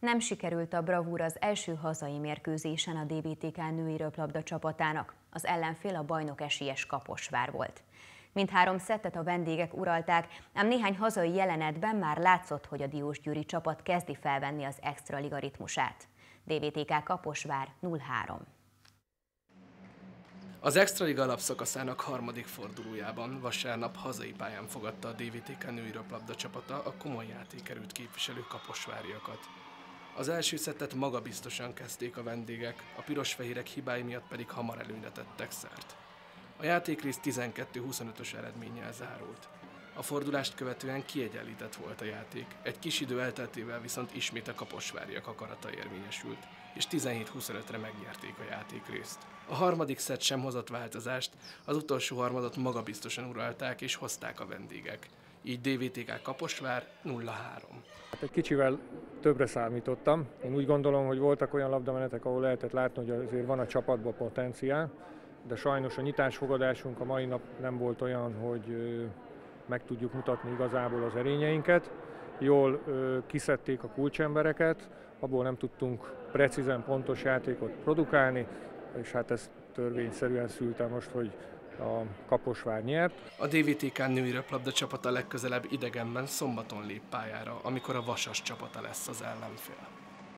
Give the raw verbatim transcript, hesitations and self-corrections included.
Nem sikerült a bravúr az első hazai mérkőzésen a dé vé té ká női röplabda csapatának. Az ellenfél a bajnok esélyes Kaposvár volt. Mindhárom szettet a vendégek uralták, ám néhány hazai jelenetben már látszott, hogy a diósgyőri csapat kezdi felvenni az extraliga ritmusát. dé vé té ká Kaposvár nulla három. Az extraliga alapszakaszának harmadik fordulójában vasárnap hazai pályán fogadta a dé vé té ká női röplabda csapata a komoly játékerőt képviselő kaposváriakat. Az első szettet magabiztosan kezdték a vendégek, a piros-fehérek hibái miatt pedig hamar előnyre tettek szert. A játékrész tizenkettő huszonötös eredménnyel zárult. A fordulást követően kiegyenlített volt a játék, egy kis idő elteltével viszont ismét a kaposváriak akarata érvényesült, és tizenhét huszonötre megnyerték a játékrészt. A harmadik szett sem hozott változást, az utolsó harmadot magabiztosan uralták és hozták a vendégek. Így dé vé té ká Kaposvár nulla három. Egy kicsivel többre számítottam. Én úgy gondolom, hogy voltak olyan labdamenetek, ahol lehetett látni, hogy azért van a csapatban potenciál, de sajnos a nyitásfogadásunk a mai nap nem volt olyan, hogy meg tudjuk mutatni igazából az erényeinket. Jól kiszedték a kulcsembereket, abból nem tudtunk precízen pontos játékot produkálni, és hát ez törvényszerűen szülte most, hogy a Kaposvár nyert. A dé vé té ká női röplabda csapata legközelebb idegenben szombaton lép pályára, amikor a Vasas csapata lesz az ellenfél.